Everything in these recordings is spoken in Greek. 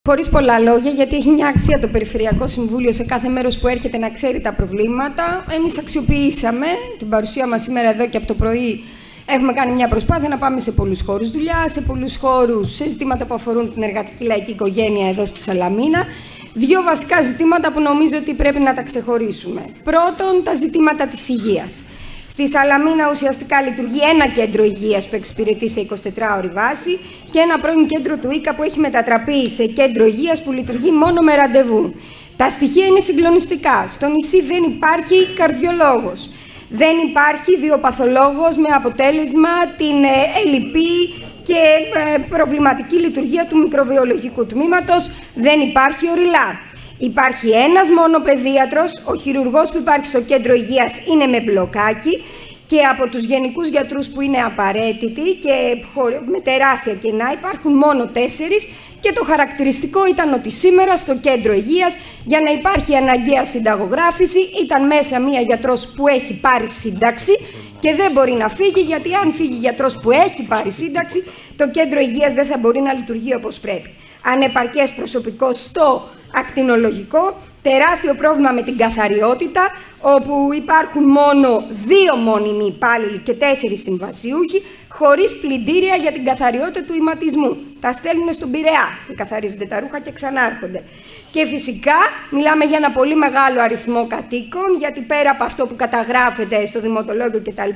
Χωρίς πολλά λόγια, γιατί έχει μια αξία το Περιφερειακό Συμβούλιο σε κάθε μέρος που έρχεται να ξέρει τα προβλήματα. Εμείς αξιοποιήσαμε την παρουσία μας σήμερα εδώ και από το πρωί. Έχουμε κάνει μια προσπάθεια να πάμε σε πολλούς χώρους δουλειά, σε πολλούς χώρους, σε ζητήματα που αφορούν την εργατική λαϊκή οικογένεια εδώ στη Σαλαμίνα. Δύο βασικά ζητήματα που νομίζω ότι πρέπει να τα ξεχωρίσουμε. Πρώτον, τα ζητήματα της υγείας. Στη Σαλαμίνα ουσιαστικά λειτουργεί ένα κέντρο υγείας που εξυπηρετεί σε 24ωρη βάση και ένα πρώην κέντρο του ΙΚΑ που έχει μετατραπεί σε κέντρο υγείας που λειτουργεί μόνο με ραντεβού. Τα στοιχεία είναι συγκλονιστικά. Στο νησί δεν υπάρχει καρδιολόγος. Δεν υπάρχει βιοπαθολόγος με αποτέλεσμα την ελλειπή και προβληματική λειτουργία του μικροβιολογικού τμήματος. Δεν υπάρχει οριλά. Υπάρχει ένας μόνο παιδίατρος, ο χειρουργός που υπάρχει στο κέντρο υγείας είναι με μπλοκάκι και από τους γενικούς γιατρούς που είναι απαραίτητοι και με τεράστια κενά υπάρχουν μόνο 4 και το χαρακτηριστικό ήταν ότι σήμερα στο κέντρο υγείας για να υπάρχει αναγκαία συνταγογράφηση ήταν μέσα μία γιατρός που έχει πάρει σύνταξη και δεν μπορεί να φύγει, γιατί αν φύγει γιατρός που έχει πάρει σύνταξη το κέντρο υγείας δεν θα μπορεί να λειτουργεί όπως πρέπει. Ανεπαρκές προσωπικό στο ακτινολογικό, τεράστιο πρόβλημα με την καθαριότητα, όπου υπάρχουν μόνο 2 μόνιμοι υπάλληλοι και 4 συμβασιούχοι, χωρίς πλυντήρια για την καθαριότητα του ηματισμού. Τα στέλνουν στον Πειραιά και καθαρίζονται τα ρούχα και ξανάρχονται. Και φυσικά μιλάμε για ένα πολύ μεγάλο αριθμό κατοίκων, γιατί πέρα από αυτό που καταγράφεται στο Δημοτολόγιο κτλ.,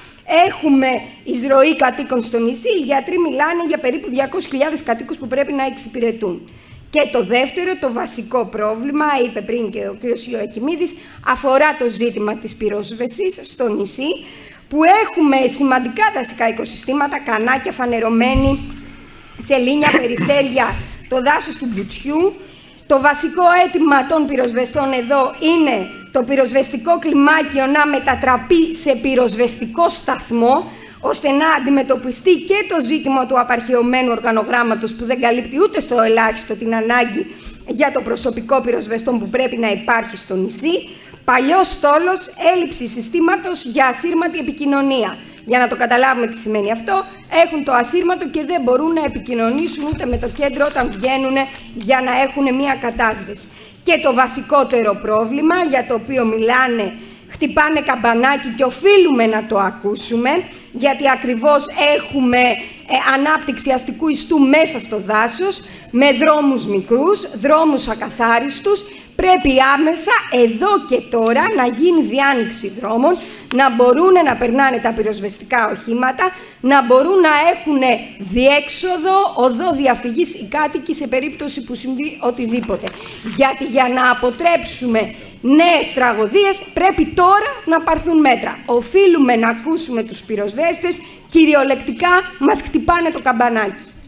έχουμε εισρωή κατοίκων στο νησί. Οι γιατροί μιλάνε για περίπου 200.000 κατοίκους που πρέπει να εξυπηρετούν. Και το δεύτερο, το βασικό πρόβλημα, είπε πριν και ο κ. Ιωακημίδης, αφορά το ζήτημα της πυρόσβεσης στο νησί, που έχουμε σημαντικά δασικά οικοσυστήματα, κανάκια φανερωμένη, σελήνια, περιστέρια, το δάσος του Μπουτσιού. Το βασικό αίτημα των πυροσβεστών εδώ είναι το πυροσβεστικό κλιμάκιο να μετατραπεί σε πυροσβεστικό σταθμό, ώστε να αντιμετωπιστεί και το ζήτημα του απαρχαιωμένου οργανογράμματος που δεν καλύπτει ούτε στο ελάχιστο την ανάγκη για το προσωπικό πυροσβεστών που πρέπει να υπάρχει στο νησί. Παλιός στόλος, έλλειψη συστήματος για ασύρματη επικοινωνία. Για να το καταλάβουμε τι σημαίνει αυτό, έχουν το ασύρματο και δεν μπορούν να επικοινωνήσουν ούτε με το κέντρο όταν βγαίνουν για να έχουν μία κατάσβεση. Και το βασικότερο πρόβλημα για το οποίο μιλάνε, χτυπάνε καμπανάκι και οφείλουμε να το ακούσουμε, γιατί ακριβώς έχουμε ανάπτυξη αστικού ιστού μέσα στο δάσος, με δρόμους μικρούς, δρόμους ακαθάριστους. Πρέπει άμεσα, εδώ και τώρα, να γίνει διάνοιξη δρόμων, να μπορούν να περνάνε τα πυροσβεστικά οχήματα, να μπορούν να έχουν διέξοδο, οδό διαφυγής οι κάτοικοι σε περίπτωση που συμβεί οτιδήποτε. Γιατί για να αποτρέψουμε νέες τραγωδίες πρέπει τώρα να πάρθουν μέτρα. Οφείλουμε να ακούσουμε τους πυροσβέστες, κυριολεκτικά μας χτυπάνε το καμπανάκι.